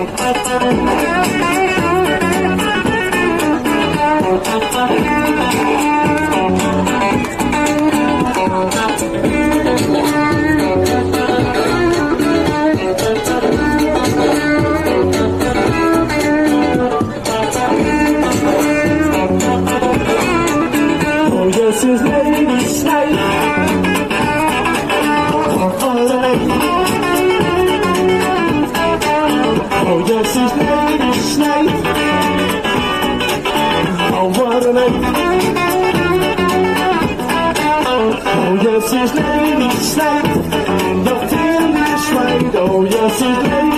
This is Lady Snake. Oh, this is Lady Snake. Oh, what a name. Oh, yes, it's Lady Snake. You're feeling this way. Oh, yes, it's Lady